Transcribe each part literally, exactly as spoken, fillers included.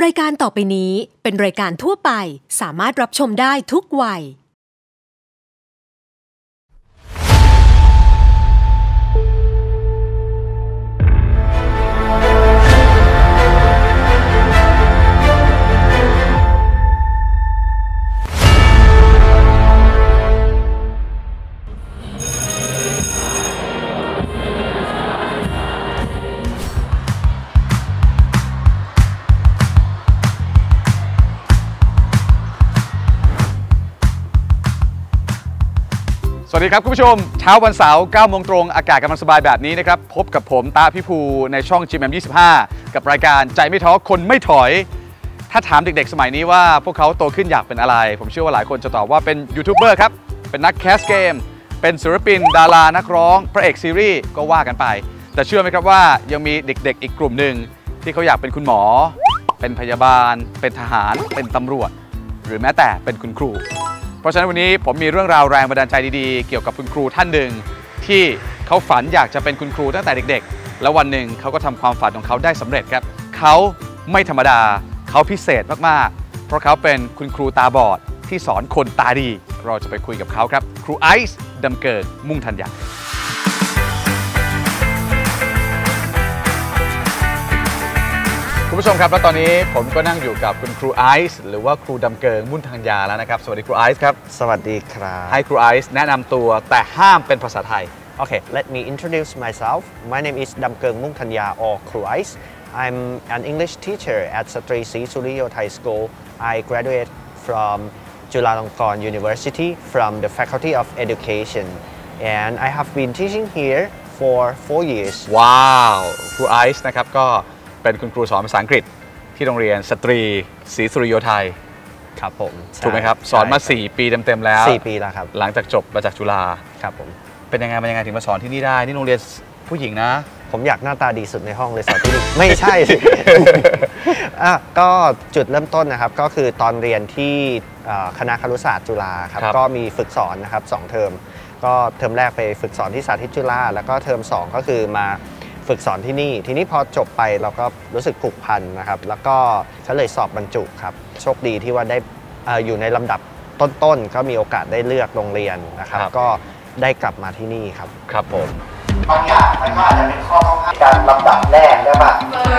รายการต่อไปนี้เป็นรายการทั่วไปสามารถรับชมได้ทุกวัยสวัสดีครับคุณผู้ชมเช้าวันเสาร์เก้าโมงตรงอากาศกำลังสบายแบบนี้นะครับพบกับผมตาพี่ภูในช่อง จี เอ็ม ยี่สิบห้า กับรายการใจไม่ท้อคนไม่ถอยถ้าถามเด็กๆสมัยนี้ว่าพวกเขาโตขึ้นอยากเป็นอะไรผมเชื่อว่าหลายคนจะตอบว่าเป็นยูทูบเบอร์ครับเป็นนักแคสเกมเป็นศิลปินดารานักร้องพระเอกซีรีส์ก็ว่ากันไปแต่เชื่อไหมครับว่ายังมีเด็กๆอีกกลุ่มหนึ่งที่เขาอยากเป็นคุณหมอเป็นพยาบาลเป็นทหารเป็นตำรวจหรือแม้แต่เป็นคุณครูเพราะฉะนั้นวันนี้ผมมีเรื่องราวแรงบันดาลใจดีๆเกี่ยวกับคุณครูท่านหนึ่งที่เขาฝันอยากจะเป็นคุณครูตั้งแต่เด็กๆแล้ววันหนึ่งเขาก็ทำความฝันของเขาได้สำเร็จครับเขาไม่ธรรมดาเขาพิเศษมากๆเพราะเขาเป็นคุณครูตาบอดที่สอนคนตาดีเราจะไปคุยกับเขาครับครูไอซ์ดำเกิดมุ่งธัญญาคุณผู้ชมครับแล้วตอนนี้ผมก็นั่งอยู่กับคุณครูไอซ์หรือว่าครูดำเกิงมุ่นธัญญาแล้วนะครับสวัสดีครูไอซ์ครับสวัสดีครับให้ครูไอซ์แนะนำตัวแต่ห้ามเป็นภาษาไทย Okay, let me introduce myself. My name is Damkeung Mung Thanya or Kru Ice. I'm an English teacher at Satri Sri Suriyothai School. I graduated from Chulalongkorn University from the Faculty of Education, and I have been teaching here for four years. ว้าวครูไอซ์นะครับก็เป็นคุณครูสอนภาษาอังกฤษที่โรงเรียนสตรีศรีสุริโยไทยครับผมถูกไหมครับสอนมาสี่ปีเต็มๆแล้วสี่ปีแล้วครับหลังจากจบมาจากจุฬาครับผมเป็นยังไงมายังไงถึงมาสอนที่นี่ได้นี่โรงเรียนผู้หญิงนะผมอยากหน้าตาดีสุดในห้องเลยสอนที่นี่ไม่ใช่ อ่ะก็จุดเริ่มต้นนะครับก็คือตอนเรียนที่คณะครุศาสตร์จุฬาครับก็มีฝึกสอนนะครับสองเทอมก็เทอมแรกไปฝึกสอนที่สาธิตจุฬาแล้วก็เทอมสองก็คือมาฝึกสอนที่นี่ทีนี้พอจบไปเราก็รู้สึกผูกพันนะครับแล้วก็ก็เลยสอบบรรจุครับโชคดีที่ว่าได้อยู่ในลำดับต้นๆก็มีโอกาสได้เลือกโรงเรียนนะครับก็ได้กลับมาที่นี่ครับครับผมบางอย่างมันก็อาจจะเป็นข้อต้องห้ามการลำดับแรกได้ป่ะ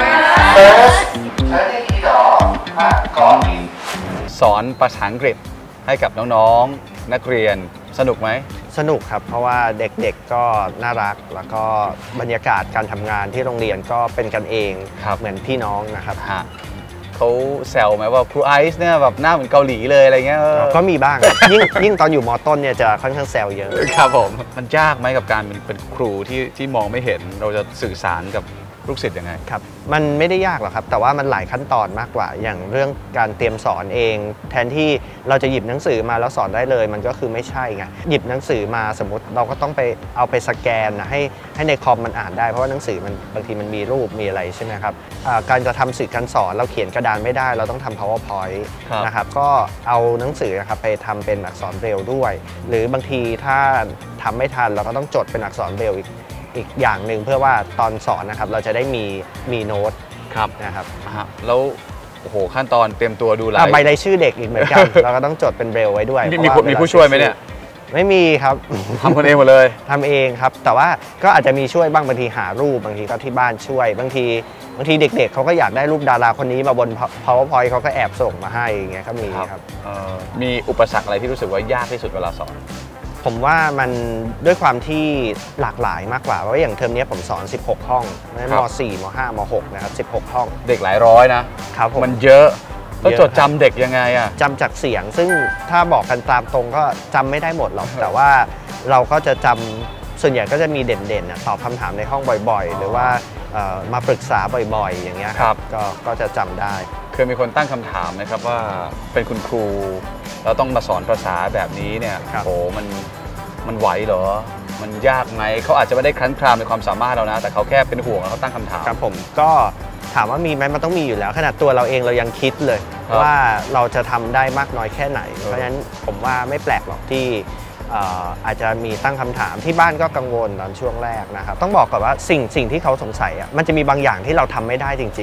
first ใช้ได้ดีหรอก่อนสอนภาษาอังกฤษให้กับน้องๆนักเรียนสนุกไหมสนุกครับเพราะว่าเด็กๆก็น่ารักแล้วก็บรรยากาศการทำงานที่โรงเรียนก็เป็นกันเองเหมือนพี่น้องนะครับเขาแซวไหมว่าครูไอซ์เนี่ยแบบหน้าเหมือนเกาหลีเลยอะไรเงี้ยก็มีบ้างยิ่งยิ่งตอนอยู่ม.ต้นเนี่ยจะค่อนข้างแซวเยอะครับผมมันยากไหมกับการเป็นครูที่ที่มองไม่เห็นเราจะสื่อสารกับลูกศิษย์ยังไงครับมันไม่ได้ยากหรอกครับแต่ว่ามันหลายขั้นตอนมากกว่าอย่างเรื่องการเตรียมสอนเองแทนที่เราจะหยิบหนังสือมาแล้วสอนได้เลยมันก็คือไม่ใช่ไงหยิบหนังสือมาสมมติเราก็ต้องไปเอาไปสแกนนะให้ให้ในคอมมันอ่านได้เพราะว่าหนังสือมันบางทีมันมีรูปมีอะไรใช่ไหมครับการจะทำสื่อการสอนเราเขียนกระดานไม่ได้เราต้องทำ powerpoint นะครับก็เอาหนังสือนะครับไปทำเป็นอักษรเบรลล์ด้วยหรือบางทีถ้าทำไม่ทันเราก็ต้องจดเป็นอักษรเบรลล์อีกอีกอย่างหนึ่งเพื่อว่าตอนสอนนะครับเราจะได้มีมีโน้ตครับนะครับแล้วโอ้โหขั้นตอนเตรียมตัวดูไลน์ใบรายชื่อเด็กอีกเหมือนกัน เราก็ต้องจดเป็นเบรลไว้ด้วยมีมีผู้ช่วยไหมเนี่ยไม่มีครับทำคนเองหมดเลยทำเองครับแต่ว่าก็อาจจะมีช่วยบ้างบางทีหารูปบางทีก็ที่บ้านช่วยบางทีบางทีเด็กๆเขาก็อยากได้รูปดาราคนนี้มาบน powerpoint เขาก็แอบส่งมาให้อย่างเงี้ยก็มีครับมีอุปสรรคอะไรที่รู้สึกว่ายากที่สุดเวลาสอนผมว่ามันด้วยความที่หลากหลายมากกว่าเพราะอย่างเทอมนี้ผมสอนสิบหกห้องม.สี่ ม.ห้า ม.หก นะครับสิบหกห้องเด็กหลายร้อยนะครับมันเยอะแล้วจดจำเด็กยังไงอะจำจากเสียงซึ่งถ้าบอกกันตามตรงก็จำไม่ได้หมดหรอกแต่ว่าเราก็จะจำส่วนใหญ่ก็จะมีเด่นๆตอบคำถามในห้องบ่อยๆหรือว่ามาปรึกษาบ่อยๆอย่างเงี้ยครับก็ก็จะจำได้เคยมีคนตั้งคำถามนะครับว่าเป็นคุณครูเราต้องมาสอนภาษาแบบนี้เนี่ยโอ้มันมันไหวเหรอมันยากไหมเขาอาจจะไม่ได้ครั้นครามในความสามารถเรานะแต่เขาแค่เป็นห่วงแล้วเขาตั้งคำถามครับผมก็ถามว่ามีไหมมันต้องมีอยู่แล้วขนาดตัวเราเองเรายังคิดเลยว่าเราจะทำได้มากน้อยแค่ไหนเพราะฉะนั้นผมว่าไม่แปลกหรอกที่อาจจะมีตั้งคำถามที่บ้านก็กังวลตอนช่วงแรกนะครับต้องบอกก่อนว่าสิ่งสิ่งที่เขาสงสัยอ่ะมันจะมีบางอย่างที่เราทำไม่ได้จริงๆ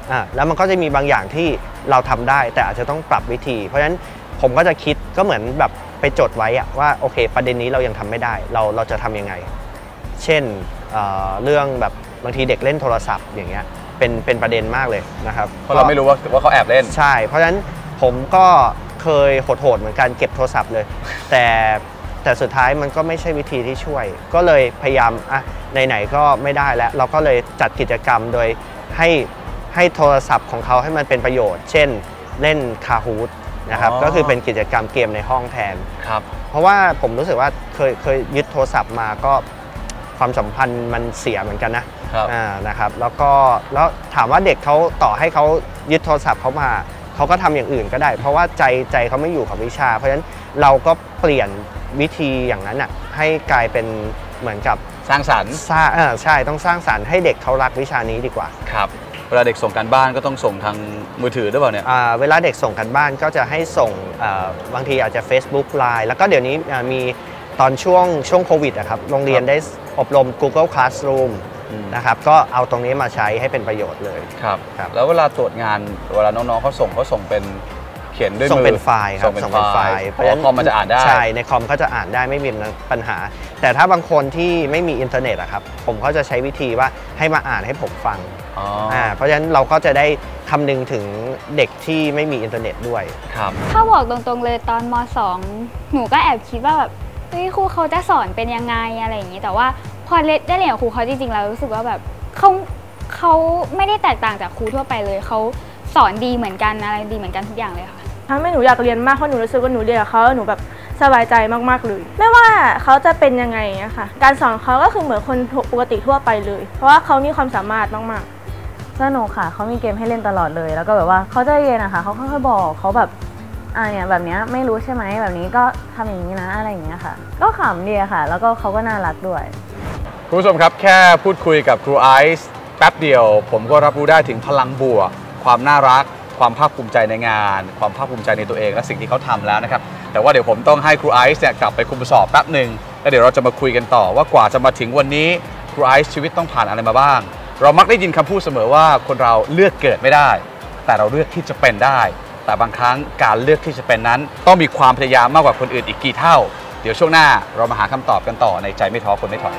อ่าแล้วมันก็จะมีบางอย่างที่เราทำได้แต่อาจจะต้องปรับวิธีเพราะฉะนั้นผมก็จะคิดก็เหมือนแบบไปจดไว้อะว่าโอเคประเด็นนี้เรายังทำไม่ได้เราเราจะทำยังไงเช่น เอ่อ เรื่องแบบบางทีเด็กเล่นโทรศัพท์อย่างเงี้ยเป็นเป็นประเด็นมากเลยนะครับเพราะเราไม่รู้ว่าว่าเขาแอบเล่นใช่เพราะฉะนั้นผมก็เคยโหดๆเหมือนกันเก็บโทรศัพท์เลยแต่แต่สุดท้ายมันก็ไม่ใช่วิธีที่ช่วยก็เลยพยายามอ่ะไหนๆก็ไม่ได้แล้วเราก็เลยจัดกิจกรรมโดยให้ให้โทรศัพท์ของเขาให้มันเป็นประโยชน์เช่นเล่นคาฮูดนะครับก็คือเป็นกิจกรรมเกมในห้องแทนครับเพราะว่าผมรู้สึกว่าเคยเคยยึดโทรศัพท์มาก็ความสัมพันธ์มันเสียเหมือนกันนะอ่านะครับแล้วก็แล้วถามว่าเด็กเขาต่อให้เขายึดโทรศัพท์เขามาเขาก็ทำอย่างอื่นก็ได้เพราะว่าใจใจเขาไม่อยู่กับวิชาเพราะฉะนั้นเราก็เปลี่ยนวิธีอย่างนั้นอ่ะให้กลายเป็นเหมือนกับสร้างสรรค์สร้างอ่าใช่ต้องสร้างสรรค์ให้เด็กเขารักวิชานี้ดีกว่าครับเวลาเด็กส่งการบ้านก็ต้องส่งทางมือถือด้วยเปล่าเนี่ยอ่าเวลาเด็กส่งการบ้านก็จะให้ส่งบางทีอาจจะ Facebook ไลน์ แล้วก็เดี๋ยวนี้มีตอนช่วงช่วงโควิดอะครับโรงเรียนได้อบรม Google Classroom นะครับก็เอาตรงนี้มาใช้ให้เป็นประโยชน์เลยครับแล้วเวลาตรวจงานเวลาน้องๆเขาส่งเขาส่งเป็นเขียนด้วยมือส่งเป็นไฟล์ครับส่งเป็นไฟล์เพราะคอมมันจะอ่านได้ใช่ในคอมเขาจะอ่านได้ไม่มีปัญหาแต่ถ้าบางคนที่ไม่มีอินเทอร์เน็ตอะครับผมก็จะใช้วิธีว่าให้มาอ่านให้ผมฟังอ่าเพราะฉะนั้นเราก็จะได้คำนึงถึงเด็กที่ไม่มีอินเทอร์เน็ตด้วยครับถ้าบอกตรงๆเลยตอนม.สอง หนูก็แอบคิดว่าแบบเฮ้ยครูเขาจะสอนเป็นยังไงอะไรอย่างนี้แต่ว่าพอได้เรียนกับครูเขาจริงๆเรารู้สึกว่าแบบเขาเขาไม่ได้แตกต่างจากครูทั่วไปเลยเขาสอนดีเหมือนกันอะไรดีเหมือนกันทุกอย่างเลยค่ะทำให้หนูอยากเรียนมากเพราะหนูรู้สึกว่าหนูเรียนกับเขาแล้วหนูแบบสบายใจมากๆเลยไม่ว่าเขาจะเป็นยังไงอะค่ะการสอนเขาก็คือเหมือนคนปกติทั่วไปเลยเพราะว่าเขามีความสามารถมากๆสนุกค่ะเขามีเกมให้เล่นตลอดเลยแล้วก็แบบว่าเขาจะเย็นอะค่ะเขาค่อยๆบอกเขาแบบอ่าเนี่ยแบบนี้ไม่รู้ใช่ไหมแบบนี้ก็ทำอย่างนี้นะอะไรอย่างเงี้ยค่ะก็ขำดีค่ะแล้วก็เขาก็น่ารักด้วยคุณผู้ชมครับแค่พูดคุยกับครูไอซ์แป๊บเดียวผมก็รับรู้ได้ถึงพลังบวกความน่ารักความภาคภูมิใจในงานความภาคภูมิใจในตัวเองและสิ่งที่เขาทำแล้วนะครับแต่ว่าเดี๋ยวผมต้องให้ครูไอซ์เนี่ยกลับไปคุมสอบแป๊บหนึ่งแล้วเดี๋ยวเราจะมาคุยกันต่อว่ากว่าจะมาถึงวันนี้ครูไอซ์ชีวิตต้องผ่านอะไรมาบ้างเรามักได้ยินคำพูดเสมอว่าคนเราเลือกเกิดไม่ได้แต่เราเลือกที่จะเป็นได้แต่บางครั้งการเลือกที่จะเป็นนั้นต้องมีความพยายามมากกว่าคนอื่นอีกกี่เท่าเดี๋ยวช่วงหน้าเรามาหาคำตอบกันต่อในใจไม่ท้อคนไม่ถอย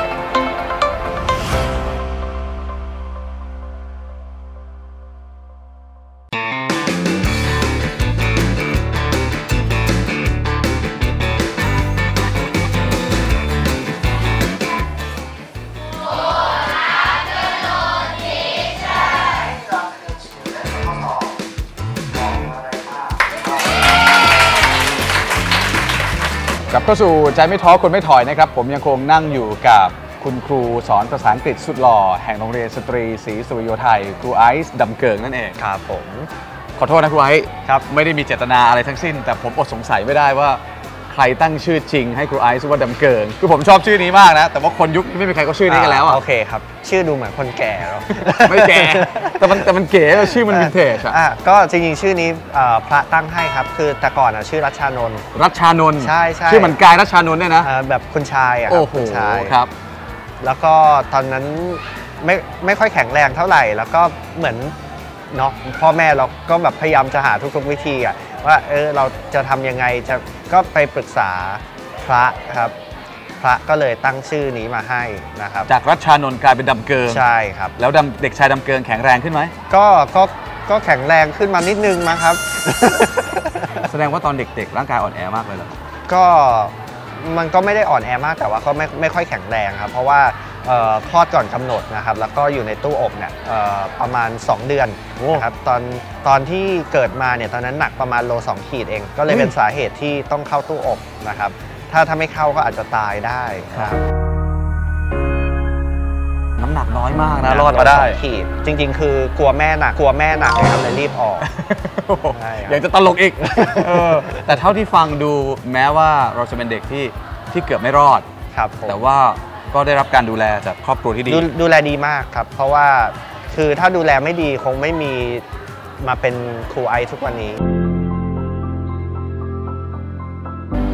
กลับเข้าสู่ใจไม่ท้อคนไม่ถอยนะครับผมยังคงนั่งอยู่กับคุณครูสอนภาษาอังกฤษสุดหล่อแห่งโรงเรียนสตรีศรีสุริโยไทยครูไอซ์ดำเกิงนั่นเองครับผมขอโทษนะครูไอซ์ครับไม่ได้มีเจตนาอะไรทั้งสิ้นแต่ผมอดสงสัยไม่ได้ว่าใครตั้งชื่อจริงให้ครูไอซ์ว่าดำเกิงคือผมชอบชื่อนี้มากนะแต่ว่าคนยุคนี้ไม่มีใครก็ชื่อนี้กันแล้วอ่ะโอเคครับชื่อดูเหมือนคนแก่หรอไม่แก่แต่มันแต่มันเก๋ชื่อมันวินเทจอ่ะก็จริงๆชื่อนี้พระตั้งให้ครับคือแต่ก่อนอ่ะชื่อรัชชานนท์รัชชานนท์ใช่ใช่ชื่อเหมือนกายรัชชานนท์เนี่ยนะแบบคุณชายอ่ะคุณชายครับแล้วก็ตอนนั้นไม่ไม่ค่อยแข็งแรงเท่าไหร่แล้วก็เหมือนเนาะพ่อแม่เราก็แบบพยายามจะหาทุกๆวิธีอ่ะว่าเออเราจะทำยังไงจะก็ไปปรึกษาพระครับพระก็เลยตั้งชื่อนี้มาให้นะครับจากรัชชานนท์กลายเป็นดำเกิงใช่ครับแล้วเด็กชายดำเกิงแข็งแรงขึ้นไหมก็ก็ก็แข็งแรงขึ้นมานิดนึงมั้งครับแสดงว่าตอนเด็กๆร่างกายอ่อนแอมากเลยเหรอก็มันก็ไม่ได้อ่อนแอมากแต่ว่าก็ไม่ไม่ค่อยแข็งแรงครับเพราะว่าคลอดก่อนกำหนดนะครับแล้วก็อยู่ในตู้อบเนี่ยประมาณสองเดือนนะครับตอนตอนที่เกิดมาเนี่ยตอนนั้นหนักประมาณโลสองขีดเองก็เลยเป็นสาเหตุที่ต้องเข้าตู้อบนะครับถ้าถ้าไม่เข้าก็อาจจะตายได้ครับน้ำหนักน้อยมากนะรอดมาได้ขีดจริงๆคือกลัวแม่หนักกลัวแม่หนักเลยครับเลยรีบออกอยากจะตลกอีกแต่เท่าที่ฟังดูแม้ว่าเราจะเป็นเด็กที่ที่เกือบไม่รอดครับแต่ว่าก็ได้รับการดูแลจากครอบครัวที่ดีดูแลดีมากครับเพราะว่าคือถ้าดูแลไม่ดีคงไม่มีมาเป็นครูไอทุกวันนี้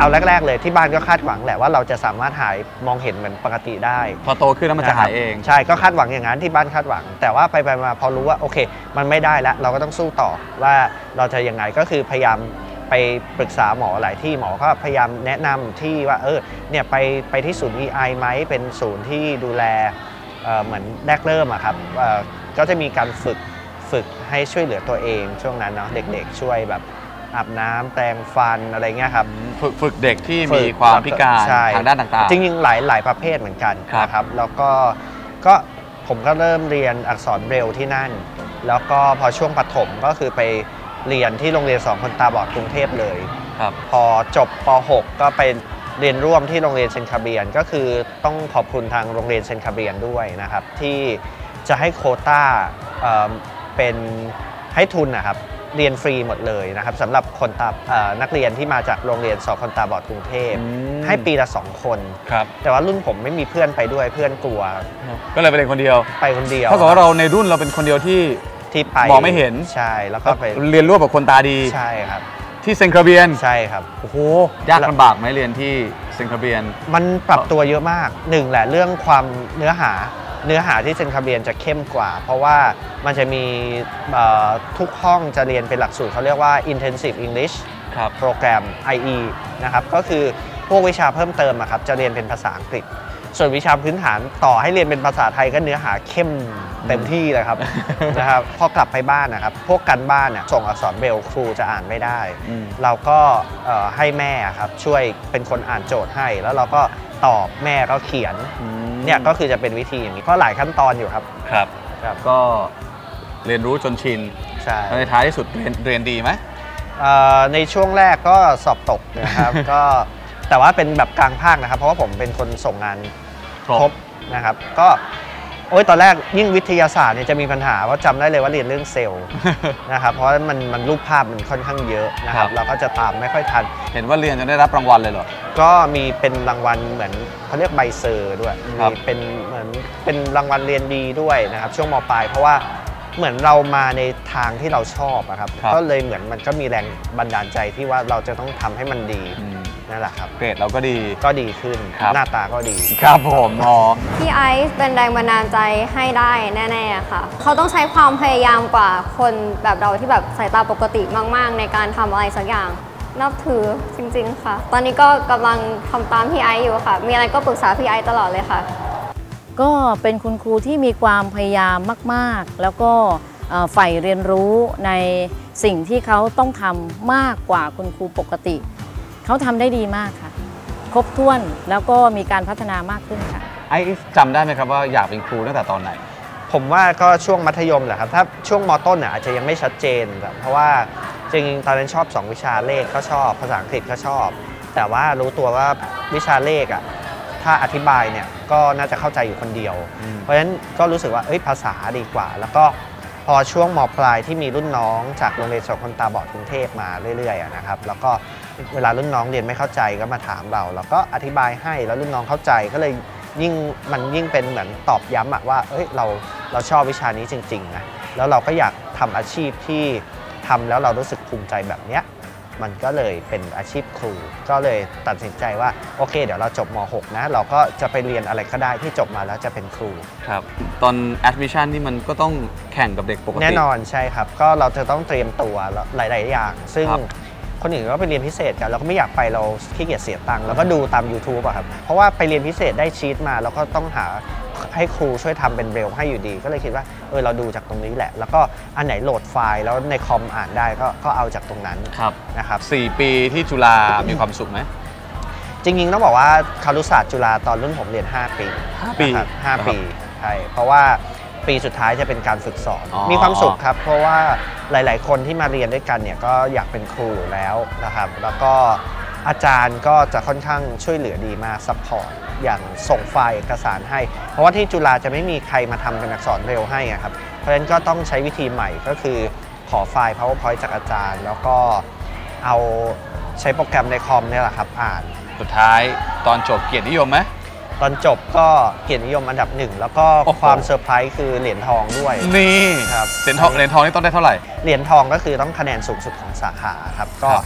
เอาแรกๆเลยที่บ้านก็คาดหวังแหละว่าเราจะสามารถหายมองเห็นเหมือนปกติได้พอโตขึ้นแล้วมันจะหายเองใช่ก็คาดหวังอย่างนั้นที่บ้านคาดหวังแต่ว่าไปไปมาพอรู้ว่าโอเคมันไม่ได้แล้วเราก็ต้องสู้ต่อว่าเราจะยังไงก็คือพยายามไปปรึกษาหมอหลายที่หมอก็พยายามแนะนำที่ว่าเออเนี่ยไปไปที่ศูนย์ วี ไอ ไหมเป็นศูนย์ที่ดูแลเหมือนแรกเริ่มอะครับก็จะมีการฝึกฝึกให้ช่วยเหลือตัวเองช่วงนั้นเนาะเด็กๆช่วยแบบอาบน้ำแปรงฟันอะไรเงี้ยครับฝึกฝึกเด็กที่มีความพิการทางด้านต่างๆจริงๆหลายหลายประเภทเหมือนกันนะครับแล้วก็ก็ผมก็เริ่มเรียนอักษรเบรลล์ที่นั่นแล้วก็พอช่วงประถมก็คือไปเรียนที่โรงเรียนสอนคนตาบอดกรุงเทพเลยพอจบป หก ก็ไปเรียนร่วมที่โรงเรียนเซนคาเบียนก็คือต้องขอบคุณทางโรงเรียนเซนคาเบียนด้วยนะครับที่จะให้โควต้าเป็นให้ทุนนะครับเรียนฟรีหมดเลยนะครับสำหรับคนตานักเรียนที่มาจากโรงเรียนสอนคนตาบอดกรุงเทพให้ปีละสองคนแต่ว่ารุ่นผมไม่มีเพื่อนไปด้วยเพื่อนกลัวก็เลยไปเรียนคนเดียวไปคนเดียวเพราะว่าเราในรุ่นเราเป็นคนเดียวที่ที่ไปมองไม่เห็นใช่แล้วก็ไปเรียนร่วมกับคนตาดีใช่ครับที่เซนคาเบียนใช่ครับโอ้โหยากลำบากไหมเรียนที่เซนคาเบียนมันปรับตัวเยอะมากหนึ่งแหละเรื่องความเนื้อหาเนื้อหาที่เซนคาเบียนจะเข้มกว่าเพราะว่ามันจะมีทุกห้องจะเรียนเป็นหลักสูตรเขาเรียกว่า Intensive English Program ไอ อี นะครับก็คือพวกวิชาเพิ่มเติมครับจะเรียนเป็นภาษาอังกฤษส่วนวิชาพื้นฐานต่อให้เรียนเป็นภาษาไทยก็เนื้อหาเข้มเต็มที่เลยครับนะครับพอกลับไปบ้านนะครับพวกกันบ้านเนี่ยส่งอักษรเบรลล์ครูจะอ่านไม่ได้เราก็ให้แม่ครับช่วยเป็นคนอ่านโจทย์ให้แล้วเราก็ตอบแม่ก็เขียนเนี่ยก็คือจะเป็นวิธีอย่างนี้ก็หลายขั้นตอนอยู่ครับครับก็เรียนรู้จนชินใช่ในท้ายที่สุดเรียนเรียนดีไหมในช่วงแรกก็สอบตกนะครับก็แต่ว่าเป็นแบบกลางภาคนะครับเพราะว่าผมเป็นคนส่งงานครบนะครับก็โอ้ยตอนแรกยิ่งวิทยาศาสตร์เนี่ยจะมีปัญหาเพราะจำได้เลยว่าเรียนเรื่องเซลล์นะครับเพราะมันมันรูปภาพมันค่อนข้างเยอะนะครับเราก็จะตามไม่ค่อยทันเห็นว่าเรียนจนได้รับรางวัลเลยเหรอก็มีเป็นรางวัลเหมือนเขาเรียกใบเซอร์ด้วยมีเป็นเหมือนเป็นรางวัลเรียนดีด้วยนะครับช่วงม.ปลายเพราะว่าเหมือนเรามาในทางที่เราชอบครับก็เลยเหมือนมันก็มีแรงบันดาลใจที่ว่าเราจะต้องทำให้มันดีนั่นแหละครับเกรดเราก็ดีก็ดีขึ้นหน้าตาก็ดีครับผมอ๋อพี่ไอซ์เป็นแรงบันดาลใจให้ได้แน่ๆค่ะเขาต้องใช้ความพยายามกว่าคนแบบเราที่แบบสายตาปกติมากๆในการทำอะไรสักอย่างนับถือจริงๆค่ะตอนนี้ก็กำลังทำตามพี่ไอซ์อยู่ค่ะมีอะไรก็ปรึกษาพี่ไอซ์ตลอดเลยค่ะก็เป็นคุณครูที่มีความพยายามมากๆแล้วก็ใฝ่เรียนรู้ในสิ่งที่เขาต้องทำมากกว่าคุณครูปกติเขาทำได้ดีมากค่ะครบถ้วนแล้วก็มีการพัฒนามากขึ้นค่ะไอ้จำได้ไหมครับว่าอยากเป็นครูตั้งแต่ตอนไหนผมว่าก็ช่วงมัธยมแหละครับถ้าช่วงม.ต้นเนี่ยอาจจะยังไม่ชัดเจนเพราะว่าจริงๆตอนนั้นชอบสองวิชาเลขก็ชอบภาษาอังกฤษก็ชอบแต่ว่ารู้ตัวว่าวิชาเลขอ่ะถ้าอธิบายเนี่ยก็น่าจะเข้าใจอยู่คนเดียวเพราะฉะนั้นก็รู้สึกว่าเอ้ยภาษาดีกว่าแล้วก็พอช่วงม.ปลายที่มีรุ่นน้องจากโรงเรียนสอนคนตาบอดกรุงเทพมาเรื่อยๆนะครับแล้วก็เวลารุ่นน้องเรียนไม่เข้าใจก็มาถามเราแล้วก็อธิบายให้แล้วรุ่นน้องเข้าใจก็เลยยิ่งมันยิ่งเป็นเหมือนตอบย้ำว่าเอ้ยเราเราชอบวิชานี้จริงๆนะแล้วเราก็อยากทำอาชีพที่ทำแล้วเรารู้สึกภูมิใจแบบเนี้ยมันก็เลยเป็นอาชีพครูก็เลยตัดสินใจว่าโอเคเดี๋ยวเราจบม.หกนะเราก็จะไปเรียนอะไรก็ได้ที่จบมาแล้วจะเป็นครูครับตอน admission นี่มันก็ต้องแข่งกับเด็กปกติแน่นอนใช่ครับก็เราจะต้องเตรียมตัวหลายๆอย่างซึ่งคนอื่นก็ไปเรียนพิเศษกันเราก็ไม่อยากไปเราขี้เกียจเสียตังค์แล้วก็ดูตาม YouTube อะครับเพราะว่าไปเรียนพิเศษได้ชีทมาแล้วก็ต้องหาให้ครูช่วยทำเป็นเบรลให้อยู่ดีก็เลยคิดว่าเออเราดูจากตรงนี้แหละแล้วก็อันไหนโหลดไฟล์แล้วในคอมอ่านได้ก็ก็เอาจากตรงนั้นนะครับสี่ปีที่จุฬามีความสุขไหมจริงๆต้องบอกว่าคารุศาสตร์จุฬาตอนรุ่นผมเรียนห้าปีปีห้าปีใช่เพราะว่าปีสุดท้ายจะเป็นการฝึกสอนมีความสุขครับเพราะว่าหลายๆคนที่มาเรียนด้วยกันเนี่ยก็อยากเป็นครูอยู่แล้วนะครับแล้วก็อาจารย์ก็จะค่อนข้างช่วยเหลือดีมากซัพพอร์ตอย่างส่งไฟล์เอกสารให้เพราะว่าที่จุฬาจะไม่มีใครมาทำเป็นอักษรเบรลล์ให้ครับเพราะฉะนั้นก็ต้องใช้วิธีใหม่ก็คือขอไฟล์ PowerPoint จากอาจารย์แล้วก็เอาใช้โปรแกรมในคอมนี่แหละครับอ่านสุดท้ายตอนจบเกียรตินิยมไหมตอนจบก็เกียรตินิยมอันดับหนึ่งแล้วก็ความเซอร์ไพรส์คือเหรียญทองด้วยนี่ครับเหรียญทองเหรียญทองนี่ต้องได้เท่าไหร่เหรียญทองก็คือต้องคะแนนสูงสุดของสาขาครับก็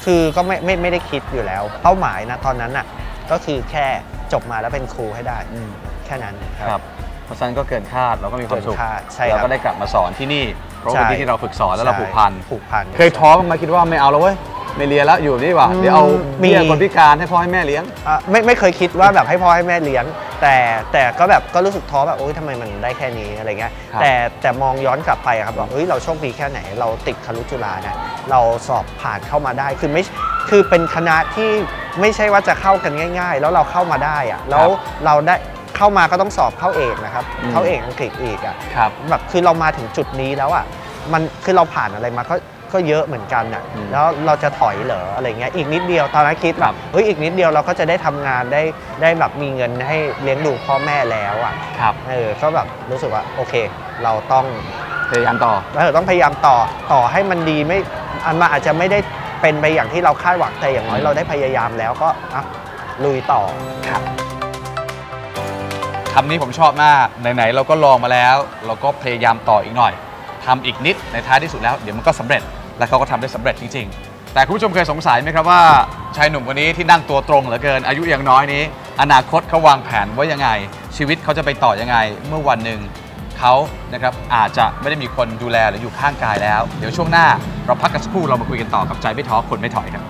คือก็ไม่ไม่ไม่ได้คิดอยู่แล้วเป้าหมายนะตอนนั้นน่ะก็คือแค่จบมาแล้วเป็นครูให้ได้แค่นั้นครับเพราะฉะนั้นก็เกินคาดเราก็มีความสุขเราก็ได้กลับมาสอนที่นี่เพราะเป็นที่เราฝึกสอนแล้วเราผูกพันผูกพันเคยท้อกันมาคิดว่าไม่เอาแล้วเว้ยไม่เรียนแล้วอยู่นี่ว่าเดี๋ยวเอาเบี้ยคนพิการให้พ่อให้แม่เลี้ยงไม่ไม่เคยคิดว่าแบบให้พ่อให้แม่เลี้ยงแต่แต่ก็แบบก็รู้สึกท้อแบบโอ๊ยทำไมมันได้แค่นี้อะไรเงี้ยแต่แต่มองย้อนกลับไปครับบอกเฮ้ยเราโชคดีแค่ไหนเราติดครุจุฬาเนี่ยเราสอบผ่านเข้ามาได้คือไม่คือเป็นคณะที่ไม่ใช่ว่าจะเข้ากันง่ายๆแล้วเราเข้ามาได้อะแล้วเราได้เข้ามาก็ต้องสอบเข้าเอกนะครับเข้าเอกอังกฤษอีกอ่ะแบบคือเรามาถึงจุดนี้แล้วอ่ะมันคือเราผ่านอะไรมาก็ก็เยอะเหมือนกันอ่ะแล้วเราจะถอยเหรออะไรเงี้ยอีกนิดเดียวตอนนั้นคิดแบบเฮ้ยอีกนิดเดียวเราก็จะได้ทำงานได้ได้แบบมีเงินให้เลี้ยงดูพ่อแม่แล้วอ่ะเออก็แบบรู้สึกว่าโอเคเราต้องพยายามต่อเราต้องพยายามต่อต่อให้มันดีไม่อันมาอาจจะไม่ได้เป็นไปอย่างที่เราคาดหวังแต่อย่างน้อยเราได้พยายามแล้วก็อ่ะลุยต่อครับคำนี้ผมชอบมากไหนๆเราก็ลองมาแล้วเราก็พยายามต่ออีกหน่อยทำอีกนิดในท้ายที่สุดแล้วเดี๋ยวมันก็สำเร็จและเขาก็ทำได้สำเร็จจริงๆแต่คุณผู้ชมเคยสงสัยไหมครับว่าชายหนุ่มคนนี้ที่นั่งตัวตรงเหลือเกินอายุยังน้อยนี้อนาคตเขาวางแผนไว้ยังไงชีวิตเขาจะไปต่อยังไงเมื่อวันหนึ่งเขานะครับอาจจะไม่ได้มีคนดูแลหรืออยู่ข้างกายแล้วเดี๋ยวช่วงหน้าเราพักกันสักครู่เรามาคุยกันต่อกับใจไม่ท้อคนไม่ถอยครับ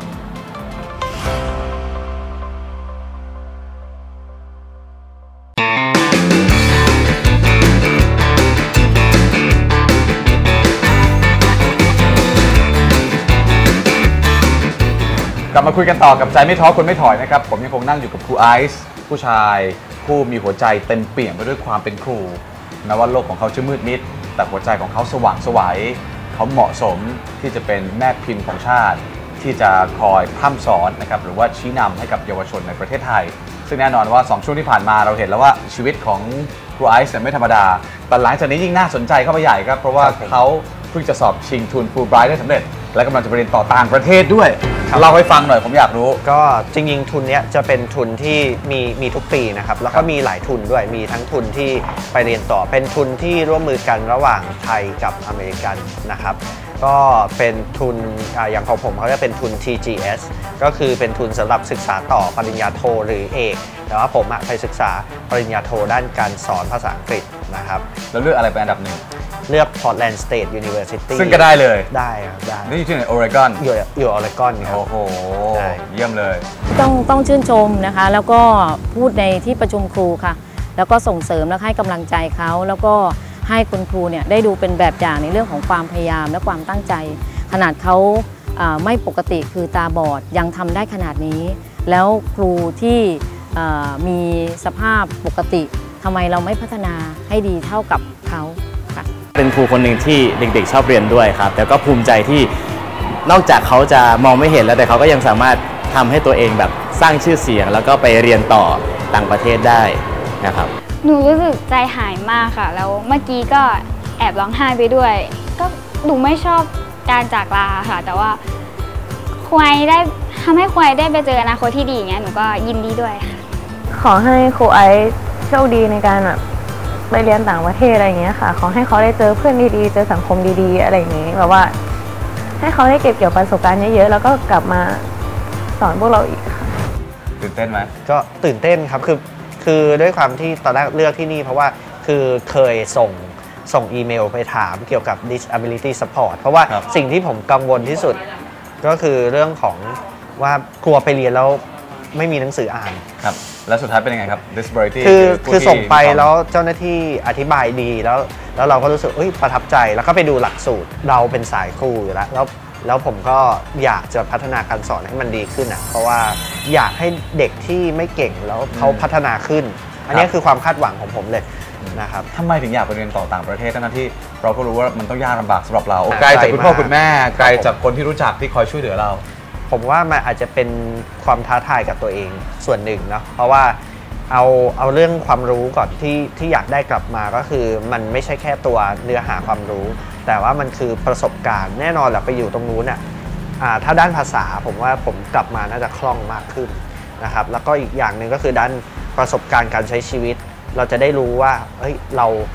กลับมาคุยกันต่อกับใจไม่ท้อคนไม่ถอยนะครับผมยังคงนั่งอยู่กับครูไอซ์ผู้ชายผู้มีหัวใจเต็มเปี่ยมไปด้วยความเป็นครูแม้ว่าโลกของเขาจะมืดมิดแต่หัวใจของเขาสว่างไสวเขาเหมาะสมที่จะเป็นแม่พิมพ์ของชาติที่จะคอยพร่ำสอนนะครับหรือว่าชี้นำให้กับเยาวชนในประเทศไทยซึ่งแน่นอนว่าสองช่วงที่ผ่านมาเราเห็นแล้วว่าชีวิตของครูไอซ์ไม่ธรรมดาแต่หลังจากนี้ยิ่งน่าสนใจเข้าไปใหญ่ครับเพราะว่าเขาเพิ่งจะสอบชิงทุนฟูลไบรท์ได้สำเร็จและกำลังจะไปเรียนต่อต่างประเทศด้วยเล่าให้ฟังหน่อยผมอยากรู้ก็จริงๆทุนนี้จะเป็นทุนที่มีมีทุกปีนะครับแล้วก็มีหลายทุนด้วยมีทั้งทุนที่ไปเรียนต่อเป็นทุนที่ร่วมมือกันระหว่างไทยกับอเมริกันนะครับก็เป็นทุนอย่างของผมเขาจะเป็นทุน ที จี เอส ก็คือเป็นทุนสำหรับศึกษาต่อปริญญาโทหรือเอกแต่ว่าผมไปศึกษาปริญญาโทด้านการสอนภาษาอังกฤษนะครับแล้วเลือกอะไรเป็นอันดับหนึ่งเลือก Portland State University ซึ่งก็ได้เลยได้ครับได้นี่อยู่ที่ไหนโอเรกอนอยู่อยู่ออเรกอนครับโอ้โหเยี่ยมเลยต้องต้องชื่นชมนะคะแล้วก็พูดในที่ประชุมครูค่ะแล้วก็ส่งเสริมและให้กำลังใจเขาแล้วก็ให้คุณครูเนี่ยได้ดูเป็นแบบอย่างในเรื่องของความพยายามและความตั้งใจขนาดเขาไม่ปกติคือตาบอดยังทำได้ขนาดนี้แล้วครูที่มีสภาพปกติทำไมเราไม่พัฒนาให้ดีเท่ากับเขาค่ะเป็นครูคนหนึ่งที่เด็กๆชอบเรียนด้วยครับแต่ก็ภูมิใจที่นอกจากเขาจะมองไม่เห็นแล้วแต่เขาก็ยังสามารถทำให้ตัวเองแบบสร้างชื่อเสียงแล้วก็ไปเรียนต่อต่างประเทศได้นะครับหนูรู้สึกใจหายมากค่ะแล้วเมื่อกี้ก็แอบร้องไห้ไปด้วยก็หนูไม่ชอบการจากลาค่ะแต่ว่าควายได้ทำให้ควายได้ไปเจออนาคตที่ดีอย่างเงี้ยหนูก็ยินดีด้วยค่ะขอให้ครูไอซ์โชคดีในการแบบไปเรียนต่างประเทศอะไรอย่างเงี้ยค่ะขอให้เขาได้เจอเพื่อนดีๆเจอสังคมดีๆอะไรอย่างงี้แบบว่าให้เขาได้เก็บเกี่ยวประสบการณ์เยอะๆแล้วก็กลับมาสอนพวกเราอีกค่ะตื่นเต้นไหมก็ตื่นเต้นครับคือคือด้วยความที่ตอนแรกเลือกที่นี่เพราะว่าคือเคยส่งส่งอีเมลไปถามเกี่ยวกับ disability support เพราะว่าสิ่งที่ผมกังวลที่สุดก็คือเรื่องของว่ากลัวไปเรียนแล้วไม่มีหนังสืออ่านครับแล้วสุดท้ายเป็นยังไงครับ disability คือคือส่งไปแล้วเจ้าหน้าที่อธิบายดีแล้วแล้วเราก็รู้สึกเอ้ยประทับใจแล้วก็ไปดูหลักสูตรเราเป็นสายครูอยู่แล้วแล้วแล้วผมก็อยากจะพัฒนาการสอนให้มันดีขึ้นอ่ะเพราะว่าอยากให้เด็กที่ไม่เก่งแล้วเขาพัฒนาขึ้นอันนี้คือความคาดหวังของผมเลยนะครับทำไมถึงอยากไปเรียนต่อต่างประเทศทั้งที่เราก็รู้ว่ามันต้องยากลำบากสำหรับเราไกลจากคุณพ่อคุณแม่ไกลจากคนที่รู้จักที่คอยช่วยเหลือเราผมว่ามันอาจจะเป็นความท้าทายกับตัวเองส่วนหนึ่งเนาะเพราะว่าเอาเอาเรื่องความรู้ก่อนที่ที่อยากได้กลับมาก็คือมันไม่ใช่แค่ตัวเนื้อหาความรู้แต่ว่ามันคือประสบการณ์แน่นอนแหละไปอยู่ตรงนู้นน่ะถ้าด้านภาษาผมว่าผมกลับมาน่าจะคล่องมากขึ้นนะครับแล้วก็อีกอย่างหนึ่งก็คือด้านประสบการณ์การใช้ชีวิตเราจะได้รู้ว่าเฮ้ยเรา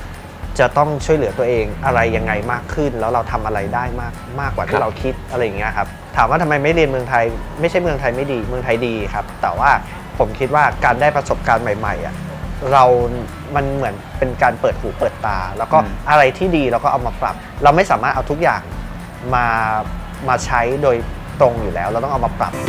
จะต้องช่วยเหลือตัวเองอะไรยังไงมากขึ้นแล้วเราทำอะไรได้มากมากกว่าที่เราคิดอะไรอย่างเงี้ยครับถามว่าทำไมไม่เรียนเมืองไทยไม่ใช่เมืองไทยไม่ดีเมืองไทยดีครับแต่ว่าผมคิดว่าการได้ประสบการณ์ใหม่ๆอ่ะเรามันเหมือนเป็นการเปิดหูเปิดตาแล้วก็อะไรที่ดีเราก็เอามาปรับเราไม่สามารถเอาทุกอย่างมามาใช้โดยตรงอยู่แล้วเราต้องเอามาปรับ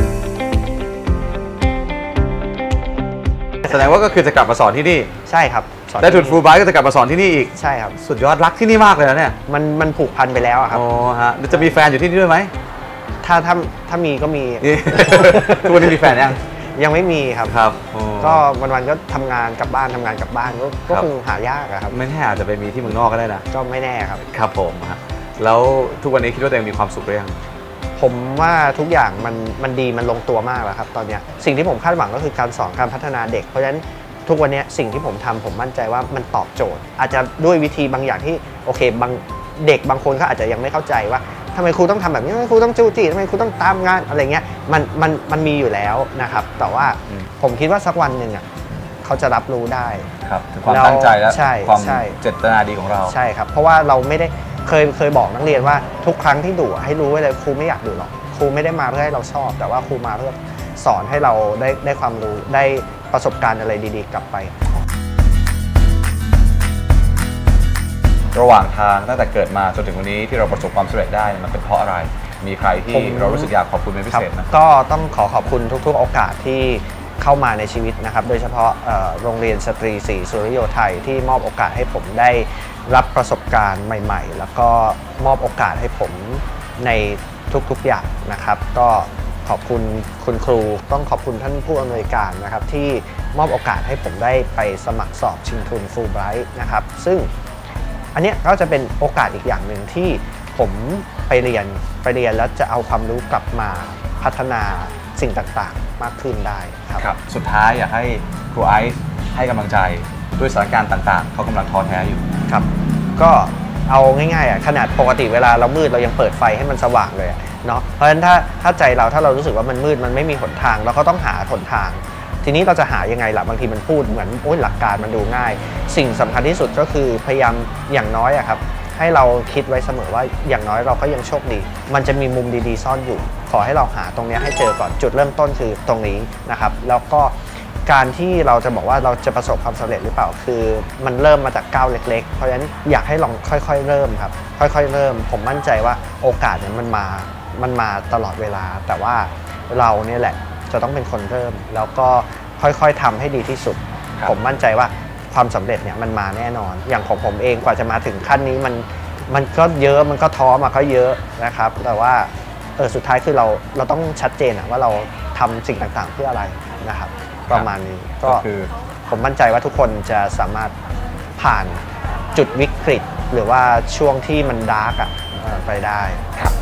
แสดงว่าก็คือจะกลับมาสอนที่นี่ใช่ครับได้ทุนฟูลไบรท์ก็จะกลับมาสอนที่นี่อีกใช่ครับสุดยอดรักที่นี่มากเลยนะเนี่ยมันมันผูกพันไปแล้วครับอ๋อฮะจะมีแฟนอยู่ที่นี่ด้วยไหมถ้าถ้าถ้ามีก็มีทุกวันนี้มีแฟนยังยังไม่มีครับครับก็วันๆก็ทำงานกลับบ้านทำงานกลับบ้านก็คงหายากครับไม่แน่อาจจะไปมีที่เมืองนอกก็ได้นะก็ไม่แน่ครับครับผมแล้วทุกวันนี้คิดว่าตัวเองมีความสุขหรือยังผมว่าทุกอย่างมันมันดีมันลงตัวมากแล้วครับตอนนี้สิ่งที่ผมคาดหวังก็คือการสอนการพัฒนาเด็กเพราะฉะนั้นทุกวันนี้สิ่งที่ผมทำผมมั่นใจว่ามันตอบโจทย์อาจจะด้วยวิธีบางอย่างที่โอเคบางเด็กบางคนเขาอาจจะยังไม่เข้าใจว่าทำไมครูต้องทำแบบนี้ทำไมครูต้องจู้จี้ทำไมครูต้องตามงานอะไรเงี้ยมันมันมันมีอยู่แล้วนะครับแต่ว่าผมคิดว่าสักวันหนึ่งอ่ะเขาจะรับรู้ได้ครับถึงความตั้งใจและความเจตนาดีของเราใช่ครับเพราะว่าเราไม่ได้เคยเคยบอกนักเรียนว่าทุกครั้งที่ดุให้รู้ไว้เลยครูไม่อยากดุหรอกครูไม่ได้มาเพื่อให้เราชอบแต่ว่าครูมาเพื่อสอนให้เราได้ได้ความรู้ได้ประสบการณ์อะไรดีๆกลับไประหว่างทางตั้งแต่เกิดมาจนถึงวันนี้ที่เราประสบความสำเร็จได้มันเป็นเพราะอะไรมีใครที่เรารู้สึกอยากขอบคุณเป็นพิเศษนะก็ต้องขอขอบคุณทุกๆโอกาสที่เข้ามาในชีวิตนะครับโดยเฉพาะโรงเรียนสตรีศรีสุริโยไทยที่มอบโอกาสให้ผมได้รับประสบการณ์ใหม่ๆแล้วก็มอบโอกาสให้ผมในทุกๆอย่างนะครับก็ขอบคุณคุณครูต้องขอบคุณท่านผู้อำนวยการนะครับที่มอบโอกาสให้ผมได้ไปสมัครสอบชิงทุนฟูลไบรท์นะครับซึ่งอันนี้ก็จะเป็นโอกาสอีกอย่างหนึ่งที่ผมไปเรียนไปเรียนแล้วจะเอาความรู้กลับมาพัฒนาสิ่งต่างๆมากขึ้นได้ครับครับสุดท้ายอยากให้ครูไอซ์ให้กำลังใจด้วยสถานการณ์ต่างๆเขากำลังท้อแท้อยู่ครับก็เอาง่ายๆอ่ะขนาดปกติเวลาเรามืดเรายังเปิดไฟให้มันสว่างเลยเนาะเพราะฉะนั้นถ้าถ้าใจเราถ้าเรารู้สึกว่ามันมืดมันไม่มีหนทางเราก็ต้องหาหนทางทีนี้เราจะหายังไงล่ะบางทีมันพูดเหมือนโอ้ยหลักการมันดูง่ายสิ่งสำคัญที่สุดก็คือพยายามอย่างน้อยอะครับให้เราคิดไว้เสมอว่าอย่างน้อยเราก็ยังโชคดีมันจะมีมุมดีๆซ่อนอยู่ขอให้เราหาตรงนี้ให้เจอก่อนจุดเริ่มต้นคือตรงนี้นะครับแล้วก็การที่เราจะบอกว่าเราจะประสบความสำเร็จหรือเปล่าคือมันเริ่มมาจากก้าวเล็กๆเพราะฉะนั้นอยากให้ลองค่อยๆเริ่มครับค่อยๆเริ่มผมมั่นใจว่าโอกาสเนี่ยมันมามันมาตลอดเวลาแต่ว่าเราเนี่ยแหละจะต้องเป็นคนเริ่มแล้วก็ค่อยๆทำให้ดีที่สุดผมมั่นใจว่าความสำเร็จเนี่ยมันมาแน่นอนอย่างของผมเองกว่าจะมาถึงขั้นนี้มันมันก็เยอะมันก็ท้อมาก็เยอะนะครับแต่ว่าเออสุดท้ายคือเราเราต้องชัดเจนว่าเราทำสิ่งต่างๆเพื่ออะไรนะครับประมาณนี้ก็คือผมมั่นใจว่าทุกคนจะสามารถผ่านจุดวิกฤตหรือว่าช่วงที่มันดาร์กอ่ะไปได้ครับ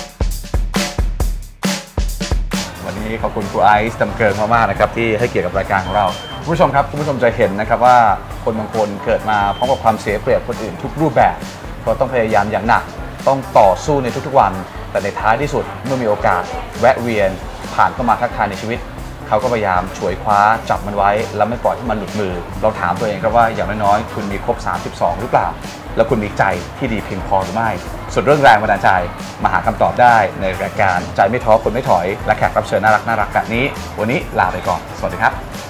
วันนี้ขอบคุณครูไอซ์จำเกิงมากๆนะครับที่ให้เกียรติกับรายการของเราคุณผู้ชมครับคุณผู้ชมจะเห็นนะครับว่าคนบางคนเกิดมาพร้อมกับความเสียเปรียบคนอื่นทุกรูปแบบเพราะต้องพยายามอย่างหนักต้องต่อสู้ในทุกๆวันแต่ในท้ายที่สุดเมื่อมีโอกาสแวะเวียนผ่านเข้ามาทักทายในชีวิตเขาก็พยายามฉวยคว้าจับมันไว้แล้วไม่ปล่อยให้มันหลุดมือเราถามตัวเองครับว่าอย่างน้อยๆคุณมีครบสามสิบสองหรือเปล่าแล้วคุณมีใจที่ดีเพียงพอหรือไม่ส่วนเรื่องแรงบันดาลใจมาหาคำตอบได้ในรายการใจไม่ท้อคนไม่ถอยและแขกรับเชิญน่ารักน่ารักแบบนี้วันนี้ลาไปก่อนสวัสดีครับ